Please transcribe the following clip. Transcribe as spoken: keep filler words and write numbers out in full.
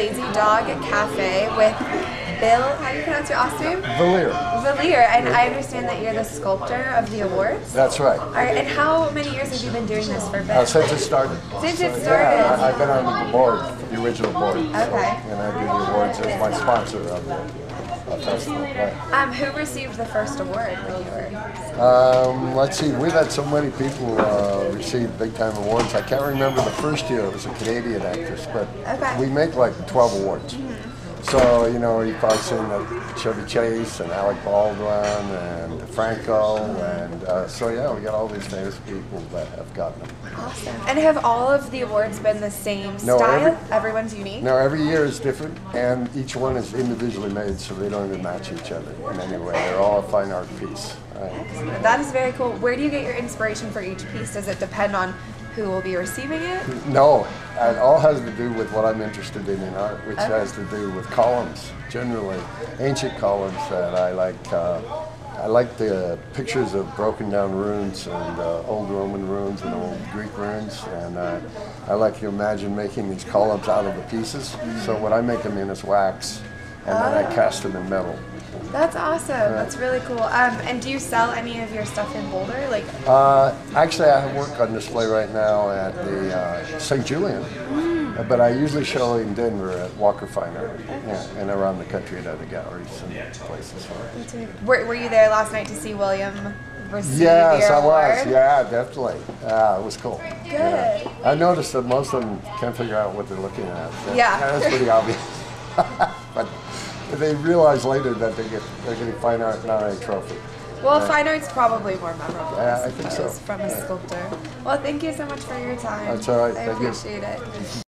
Lazy Dog Cafe with Bill, how do you pronounce your last name? Valier. Valier, and I understand that you're the sculptor of the awards? That's right. All right, and how many years have you been doing this for Bill? Uh, since it started. Since So, it started? Yeah, I, I've been on the board, the original board. Okay. So, and I do the awards as my sponsor of the uh, festival. Right. Um, who received the first award when you were? Um, let's see, we've had so many people uh, receive big time awards. I can't remember the first year, it was a Canadian actress, but Okay. we make like twelve awards. Mm-hmm. So, you know, you've probably seen uh, Chevy Chase and Alec Baldwin and Franco, and uh, so yeah, we got all these famous people that have gotten them. Awesome. And have all of the awards been the same No, style? every- Everyone's unique? Now, every year is different, and each one is individually made, so they don't even match each other in any way. They're all a fine art piece. Right? That is very cool. Where do you get your inspiration for each piece? Does it depend on who will be receiving it? No, it all has to do with what I'm interested in in art, which Okay. has to do with columns, generally. Ancient columns that I like. Uh, I like the pictures of broken down runes and uh, old Roman runes and old Greek runes, and uh, I like to imagine making these columns out of the pieces. So what I make them in is wax, and then I cast them in metal. That's awesome. That's really cool. Um, and do you sell any of your stuff in Boulder? Like, Uh, actually, I have work on display right now at the uh, Saint Julian, uh, but I usually show in Denver at Walker Fine Art, yeah, and around the country at other galleries and places. were, were you there last night to see William receive Yes, your I award? was. Yeah, definitely. Yeah, it was cool. Good. Yeah. I noticed that most of them can't figure out what they're looking at. So, Yeah. that's pretty obvious. But they realize later that they get they're getting fine art, not a trophy. Well, Yeah. fine art's probably more memorable, Yeah, I I think so. suppose, from a sculptor. Well, thank you so much for your time. That's all right. I Thank you. appreciate it.